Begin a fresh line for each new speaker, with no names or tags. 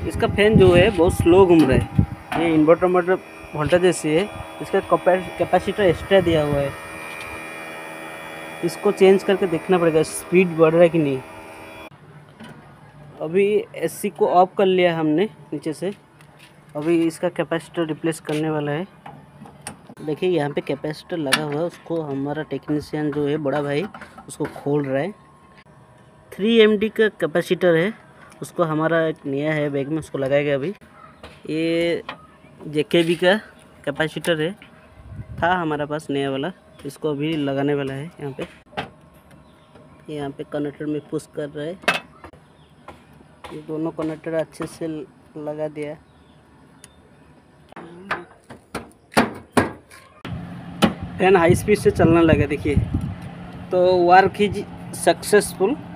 इसका फैन जो है बहुत स्लो घूम रहा है। ये इन्वर्टर मोटर वोल्टेज से है, इसका कैपेसिटर एक्स्ट्रा दिया हुआ है। इसको चेंज करके देखना पड़ेगा स्पीड बढ़ रहा है कि नहीं। अभी एसी को ऑफ कर लिया हमने नीचे से। अभी इसका कैपेसिटर रिप्लेस करने वाला है। देखिए यहाँ पे कैपेसिटर लगा हुआ है, उसको हमारा टेक्नीशियन जो है बड़ा भाई उसको खोल रहा है। 3 MD का कैपेसिटर है, उसको हमारा एक नया है बैग में, उसको लगाएगा अभी। ये JKB का कैपेसिटर है, था हमारा पास नया वाला, इसको अभी लगाने वाला है। यहाँ पे कनेक्टर में पुश कर रहा है। ये दोनों कनेक्टर अच्छे से लगा दिया। फैन हाई स्पीड से चलने लगा, देखिए। तो वर्क इज सक्सेसफुल।